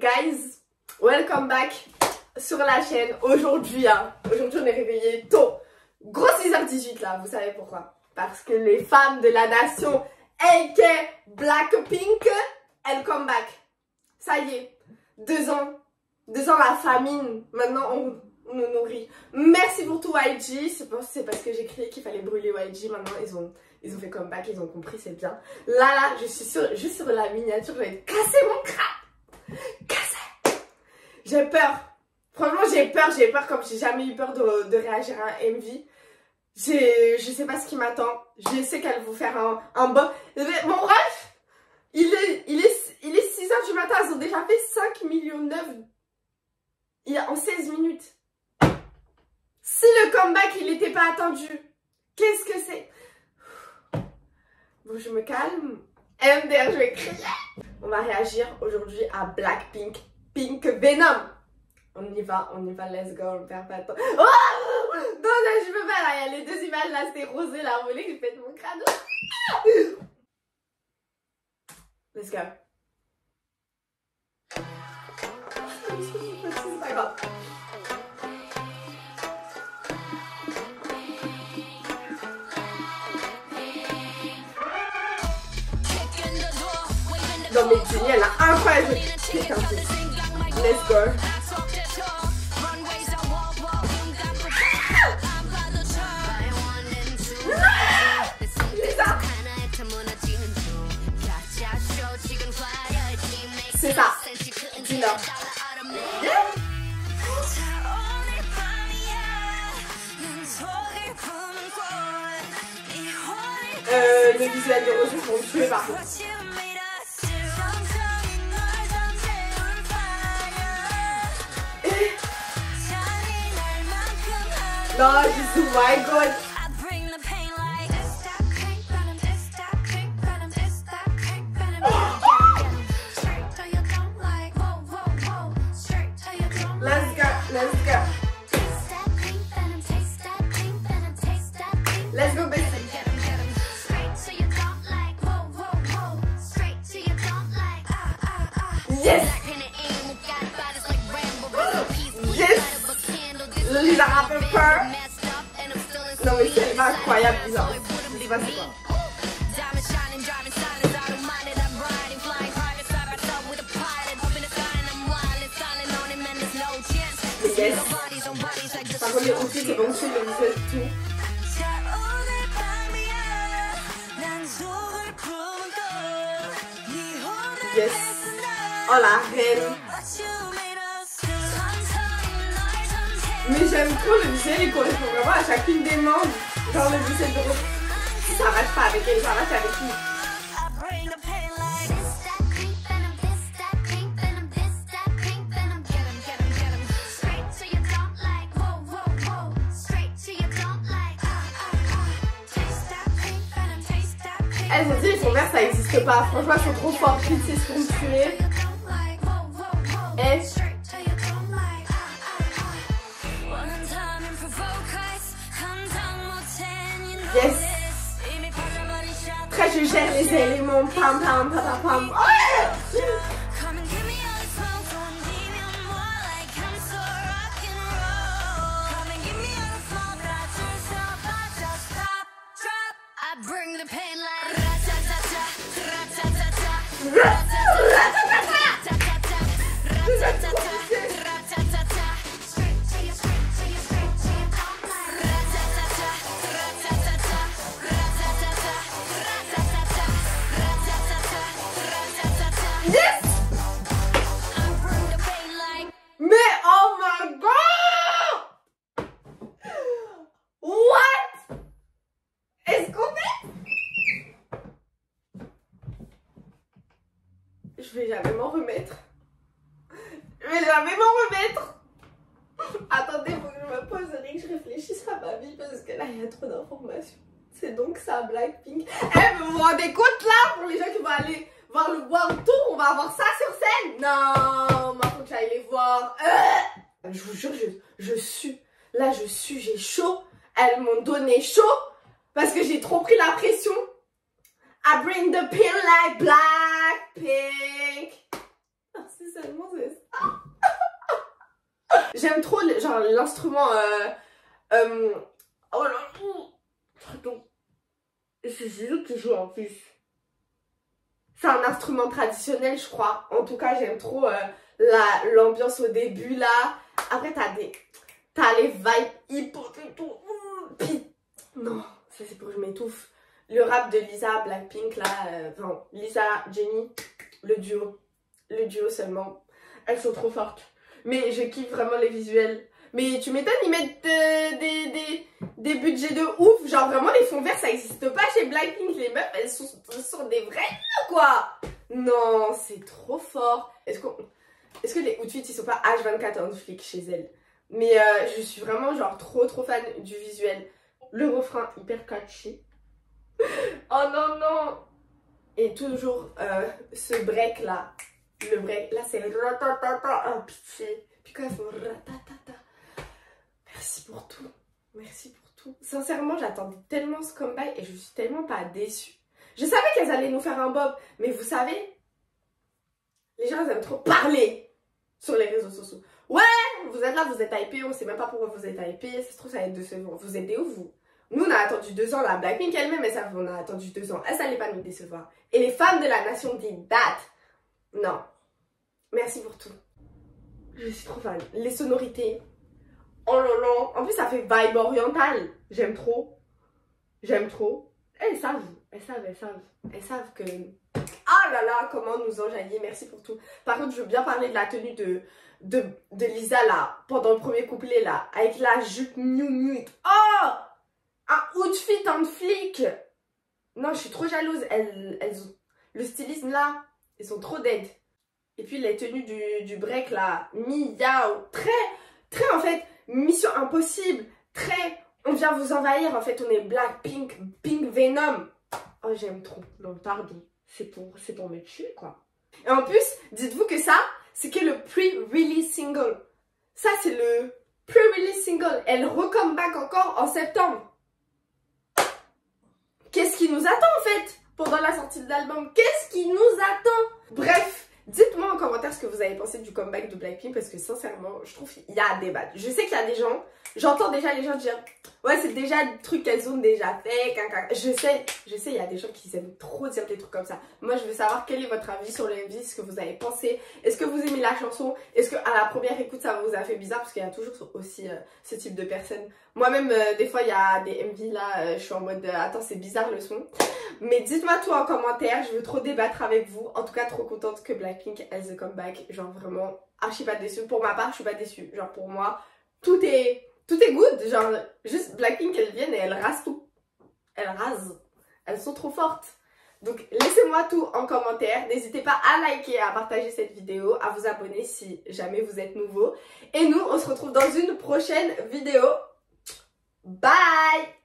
guys, welcome back sur la chaîne. Aujourd'hui, on est réveillé tôt. Gros 6h18 là, vous savez pourquoi? Parce que les femmes de la nation, aka Blackpink, elles come back. Ça y est, 2 ans la famine, maintenant on nous nourrit. Merci pour tout YG, c'est parce que j'ai crié qu'il fallait brûler YG, maintenant ils ont fait comeback, ils ont compris, c'est bien. Là, je suis juste sur la miniature, je vais casser mon crâne. Casser. J'ai peur. Franchement, j'ai peur comme j'ai jamais eu peur de réagir à un MV. Je sais pas ce qui m'attend. Je sais qu'elle va vous faire un bon. Mon ref, il est 6h du matin, ils ont déjà fait 5 millions 9 en 16 minutes. Si le comeback il n'était pas attendu, qu'est-ce que c'est? Bon, je me calme. MDR, je vais crier. On va réagir aujourd'hui à Blackpink, Pink Venom. On y va, let's go, on perd pas de temps. Oh non, je peux pas là, il y a les 2 images là, c'était rosé là, vous voulez que je pète mon crâne? Let's go. C'est pas grave. Non mais Jenny, elle a incroyable. Putain, let's go. C'est ça. Dis-leur. Le visuel de Rose sont tués par contre. Non, je suis my god. Let's go. Let's go, baby. Yes. Il a un peu peur. Non mais c'est incroyable, bizarre. Je sais pas c'est quoi. Yes. Par contre les outils c'est bon, c'est le visuel tout. Yes. Oh la reine. Mais j'aime trop le visuel, il correspond vraiment à chacune des membres. Genre le visuel de Rose. Si ça marche pas avec elle, ça marche avec qui? Elles ont dit les converses ça existe pas. Franchement elles sont trop fortes, c'est ce qu'on me tuer. Yes. Après je gère les éléments. Pam pam pam pam. Oh je vais jamais m'en remettre. Attendez, faut que je me pose et que je réfléchisse à ma vie parce que là il y a trop d'informations. C'est donc ça Blackpink. Vous vous rendez compte là, pour les gens qui vont aller voir le World Tour, on va avoir ça sur scène? Non, moi faut que j'aille les voir. Je vous jure, je sue. Là je sue, j'ai chaud. Elles m'ont donné chaud parce que j'ai trop pris la pression. I bring the pain like Blackpink. Si seulement c'est ça. J'aime trop genre l'instrument oh là. Pardon. C'est Zizou qui joue en plus. C'est un instrument traditionnel, je crois. En tout cas, j'aime trop l'ambiance au début là. Après, t'as les vibes hip-hop et tout. Non, ça c'est pour que je m'étouffe. Le rap de Lisa, Blackpink là, enfin Lisa, Jennie, le duo seulement. Elles sont trop fortes. Mais je kiffe vraiment les visuels. Mais tu m'étonnes, ils mettent des budgets de ouf. Genre vraiment les fonds verts ça existe pas chez Blackpink. Les meufs elles sont des vrais nœuds quoi. Non, c'est trop fort. Est-ce que les outfits ils sont pas H24 en flic chez elles? Mais je suis vraiment genre trop fan du visuel. Le refrain hyper catchy. Oh non non. Et toujours ce break là. Le break là c'est ratatata. Oh pitié. Puis quand elles font ratatata. Merci pour tout. Merci pour tout. Sincèrement j'attendais tellement ce comeback et je suis tellement pas déçue. Je savais qu'elles allaient nous faire un bob. Mais vous savez, les gens ils aiment trop parler sur les réseaux sociaux. Ouais, vous êtes là, vous êtes hypés, on sait même pas pourquoi vous êtes hypés. Ça se trouve ça va être décevant. Vous êtes des ouf vous. Nous on a attendu 2 ans, la Blackpink elle-même elle savait on a attendu 2 ans. Elle s'allait pas nous décevoir. Et les femmes de la nation disent that. Non. Merci pour tout. Je suis trop fan. Les sonorités. Oh là là. En plus ça fait vibe orientale. J'aime trop. J'aime trop. Elles savent. Elles savent que... Ah là là, comment nous enjailler. Merci pour tout. Par contre, je veux bien parler de la tenue de Lisa là. Pendant le premier couplet là. Avec la jupe new. Oh, un outfit en flic. Non, je suis trop jalouse. Elles ont... Le stylisme là, ils sont trop dead. Et puis les tenues du break là. Miao. Très en fait, mission impossible. Très... On vient vous envahir. En fait, on est Blackpink, Pink Venom. Oh, j'aime trop. Non, pardon. C'est pour me tuer, quoi. Et en plus, dites-vous que ça, c'est que le pre-release single. Ça, c'est le pre-release single. Elle recomeback encore en septembre. Qu'est-ce qui nous attend, en fait, pendant la sortie de l'album? Qu'est-ce qui nous attend? Bref, dites-moi en commentaire ce que vous avez pensé du comeback de Blackpink, parce que sincèrement, je trouve qu'il y a à débattre. Je sais qu'il y a des gens, j'entends déjà les gens dire ouais, c'est déjà des trucs qu'elles ont déjà fait. Je sais, il y a des gens qui aiment trop dire des trucs comme ça. Moi, je veux savoir quel est votre avis sur les MV, ce que vous avez pensé. Est-ce que vous aimez la chanson? Est-ce que à la première écoute, ça vous a fait bizarre? Parce qu'il y a toujours aussi ce type de personnes. Moi-même, des fois, il y a des MV là, je suis en mode attends, c'est bizarre le son. Mais dites-moi tout en commentaire, je veux trop débattre avec vous. En tout cas, trop contente que Blackpink ait the comeback. Genre vraiment, archi pas déçue. Pour ma part, je suis pas déçue. Genre pour moi, tout est good. Genre, juste Blackpink, elles viennent et elles rasent tout. Elles rasent. Elles sont trop fortes. Donc, laissez-moi tout en commentaire. N'hésitez pas à liker, à partager cette vidéo, à vous abonner si jamais vous êtes nouveau. Et nous, on se retrouve dans une prochaine vidéo. Bye!